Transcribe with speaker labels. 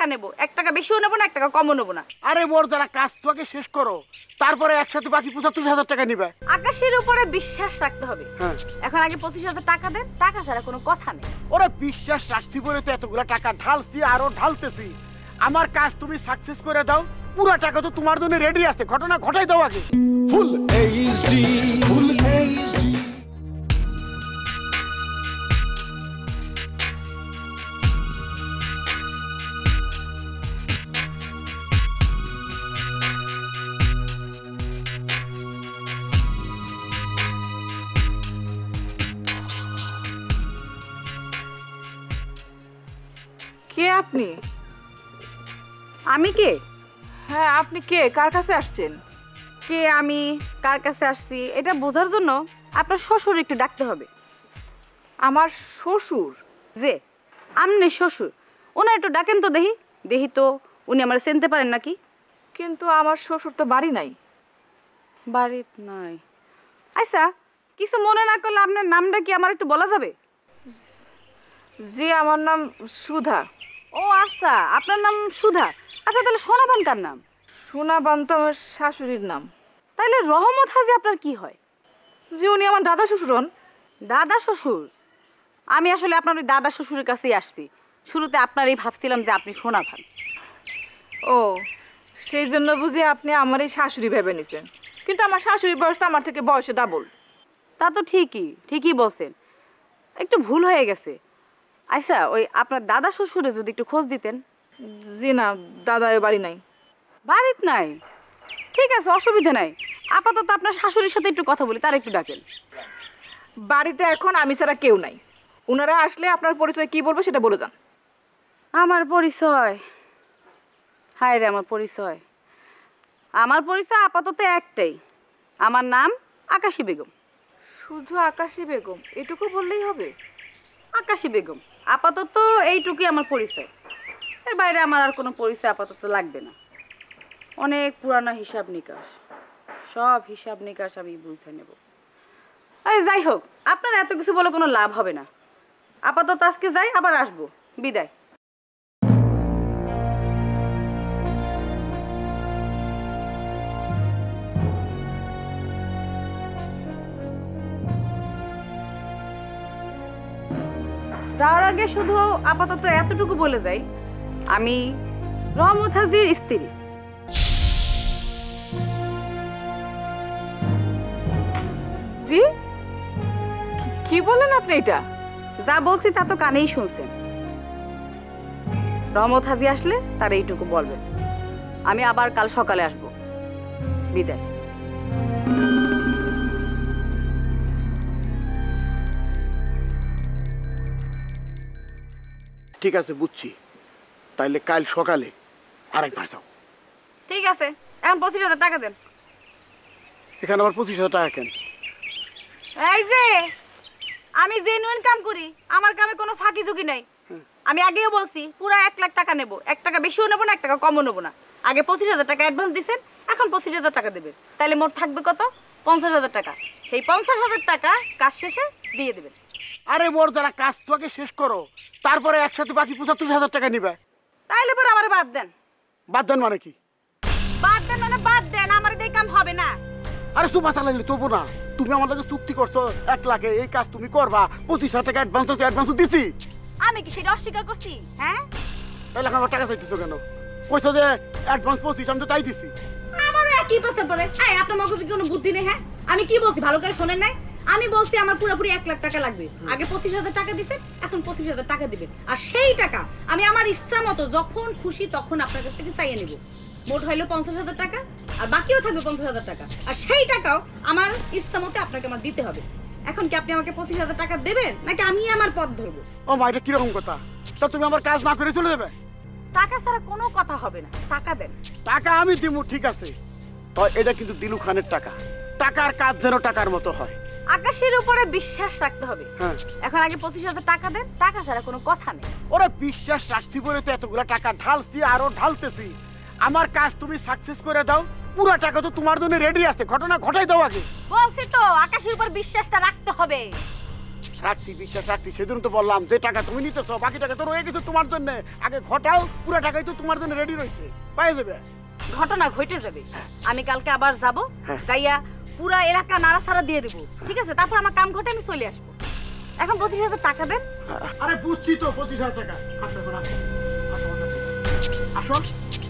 Speaker 1: নেব, 1 টাকা বেশিও নেব না, 1 টাকা কমও নেব না।
Speaker 2: আরে মোর যারা কাজ তো আগে শেষ করো, তারপরে একসাথে বাকি 75,000 টাকা নিবে।
Speaker 1: আকাশের উপরে বিশ্বাস রাখতে হবে।
Speaker 2: হ্যাঁ,
Speaker 1: এখন আগে 25,000 টাকা দেন, টাকা ছাড়া কোনো কথা নেই।
Speaker 2: ওরে বিশ্বাস রাখছি বলে তো এতগুলা টাকা ঢালছি, আরো ঢালতেছি। আমার কাজ তুমি সাকসেস করে দাও, পুরো টাকা তো তোমার জন্য রেডি আছে, ঘটনা ঘটাই দাও আগে।
Speaker 3: Full HD, full HD.
Speaker 4: কে আপনি?
Speaker 1: আমি কে?
Speaker 4: হ্যাঁ, আপনি কে? কার কাছে আসছেন?
Speaker 1: কে আমি, কার কাছে আসছি এটা বোঝার জন্য আপনার শ্বশুর একটু ডাকতে হবে।
Speaker 4: আমার শ্বশুর?
Speaker 1: যে আমনে শ্বশুর, ওনার একটু ডাকেন তো দেখি। দেখি তো উনি আমার চিনতে পারেন নাকি।
Speaker 4: কিন্তু আমার শ্বশুর তো বাড়ি নাই।
Speaker 1: বাড়িত নাই? আচ্ছা, কিছু মনে না করলে আপনার নামটা কি আমার একটু বলা যাবে?
Speaker 4: জি, আমার নাম সুধা।
Speaker 1: ও আচ্ছা, আপনার নাম সুধা। আচ্ছা, তাহলে সোনাবান কার নাম?
Speaker 4: সোনাবান তো আমার শাশুড়ির নাম।
Speaker 1: তাহলে রহমত হাজি আপনার কি হয়?
Speaker 4: জি, উনি আমার দাদা শ্বশুর হন।
Speaker 1: দাদা শ্বশুর? আমি আসলে আপনার ওই দাদা শ্বশুরের কাছেই আসছি। শুরুতে আপনারই ভাবছিলাম যে আপনি সোনাবান।
Speaker 4: ও, সেই জন্য বুঝি আপনি আমার এই শাশুড়ি ভেবে নিছেন। কিন্তু আমার শাশুড়ির বয়স তো আমার থেকে বয়সে ডাবল।
Speaker 1: তা তো ঠিকই বলছেন, একটু ভুল হয়ে গেছে। আচ্ছা, ওই আপনার দাদা শ্বশুরে যদি একটু খোঁজ দিতেন।
Speaker 4: জি না, দাদা এ বাড়ি নাই।
Speaker 1: বাড়িত নাই? ঠিক আছে, অসুবিধা নাই। আপাতত আপনার শাশুড়ির সাথে একটু কথা বলি, তার একটু ডাকেন।
Speaker 4: বাড়িতে এখন আমি ছাড়া কেউ নাই। ওনারা আসলে আপনার পরিচয় কি বলবো সেটা বলে যান।
Speaker 1: আমার পরিচয়? হায় রে, আমার পরিচয় আপাতত একটাই। আমার নাম আকাশী বেগম।
Speaker 4: শুধু আকাশী বেগম এটুকু বললেই হবে?
Speaker 1: আকাশী বেগম, আপাতত এইটুকুই আমার পরিচয়। এর বাইরে আমার আর কোনো পরিচয় আপাতত লাগবে না। অনেক পুরানা হিসাব নিকাশ, সব হিসাব নিকাশ আমি বুঝে নেব। এই যাই হোক, আপনার এত কিছু বলে কোনো লাভ হবে না। আপাতত আজকে যাই, আবার আসবো। বিদায়। যাওয়ার আগে শুধু আপাতত এতটুকু বলে যাই, আমি রহমত হাজির স্ত্রী।
Speaker 4: জি, কি বলেন আপনি? এটা
Speaker 1: যা বলছি তা তো কানেই শুনছেন। রহমত হাজি আসলে তার এইটুকু বলবেন। আমি আবার কাল সকালে আসবো। বিদায়।
Speaker 2: ঠিক আছে, বুঝছি। তাইলে কাল সকালে আরেকবার যাও।
Speaker 1: ঠিক আছে, এখন 25,000 টাকা দেন।
Speaker 2: এখানে আবার 25,000 টাকা কেন?
Speaker 1: এই যে আমি জেনুইন কাম করি, আমার কামে কোনো ফাঁকি ঝুঁকি নাই। আমি আগেও বলছি পুরো 1 লাখ টাকা নেব, 1 টাকা বেশিও নেব না, 1 টাকা কমও নেব না। আগে 25,000 টাকা অ্যাডভান্স দিছেন, এখন 25,000 টাকা দেবেন। তাহলে মোট থাকবে কত? 50,000 টাকা। সেই 50,000 টাকা কাজ শেষে দিয়ে দেবেন।
Speaker 2: আরে মোর যারা কাজ তো আগে শেষ করো, তারপরে একসাথে বাকি 75,000 টাকা নিবে।
Speaker 1: তাইলে পরে আমার বাদ দেন।
Speaker 2: বাদ দেন মানে কি?
Speaker 1: বাদ দেন মানে বাদ দেন, আমার এই কাম হবে না।
Speaker 2: আরে সুপার চালাইলে তবু না। তুমি আমার লগে চুক্তি করছো 1 লাখে এই কাজ তুমি করবা, 25,000 টাকা অ্যাডভান্স আছে, অ্যাডভান্স দিছি।
Speaker 1: আমি কি সেটা অস্বীকার করছি? হ্যাঁ,
Speaker 2: তাহলে আমার টাকা চাইতেছো কেন? কইছো যে অ্যাডভান্স 25, আমি তো তাই দিছি।
Speaker 1: আমারও একই কথা বলে। এই আপনার মগজে কোনো বুদ্ধি নেই? হ্যাঁ, আমি কি বলছি ভালো করে শোনেন নাই? আমি বলছি আমার পুরোপুরি 1 লাখ টাকা লাগবে। আগে 25,000 টাকা দিছেন, এখন 25,000 টাকা দিবেন। আর সেই টাকা আমি আমার ইচ্ছা মতো যখন খুশি তখন আপনার কাছ থেকে চাইয়ে নেব। মোট হইলো 50,000 টাকা, আর বাকিও থাকবে 50,000 টাকা। আর সেই টাকাও আমার ইচ্ছা মতো আপনাকে আমার দিতে হবে। এখন কি আপনি আমাকে 25,000 টাকা দেবেন, নাকি আমি আমার পথ ধরবো?
Speaker 2: ও মা, এটা কিরকম কথা? তা তুমি আমার কাজ না করে চলে যাবে?
Speaker 1: টাকা ছাড়া কোনো কথা হবে না, টাকা দেন।
Speaker 2: টাকা আমি দিব, ঠিক আছে। তো এটা কিন্তু দিলু খানের টাকা। টাকার কাজ যেন টাকার মতো হয়।
Speaker 1: আকাশের উপরে বিশ্বাস রাখতে হবে।
Speaker 2: হ্যাঁ,
Speaker 1: এখন আগে 25,000 টাকা দেন, টাকা ছাড়া কোনো কথা নেই।
Speaker 2: ওরে বিশ্বাস রাখছি বলে তো এতগুলা টাকা ঢালছি, আরো ঢালতেছি। আমার কাজ তুমি সাকসেস করে দাও, পুরো টাকা তো তোমার জন্য রেডি আছে, ঘটনা ঘটাই দাও আগে।
Speaker 1: বলছি তো আকাশের উপর বিশ্বাসটা রাখতে হবে।
Speaker 2: রাখছি বিশ্বাস রাখছি, সেদিন তো বললাম যে টাকা তুমি নিতেছো বাকি টাকা তো রয়ে গেছে তোমার জন্য, আগে ঘটাও, পুরো টাকাই তো তোমার জন্য রেডি রয়েছে, পাই যাবে।
Speaker 1: ঘটনা ঘটে যাবে, আমি কালকে আবার যাব, যাইয়া পুরা এলাকা নাড়াছাড়া দিয়ে দেবো, ঠিক আছে? তারপর আমার কাম ঘটে আমি চলে আসবো। এখন 25,000 টাকা দেন।
Speaker 2: আরে বুঝছি তো 25,000 টাকা। আসো আসো আসো।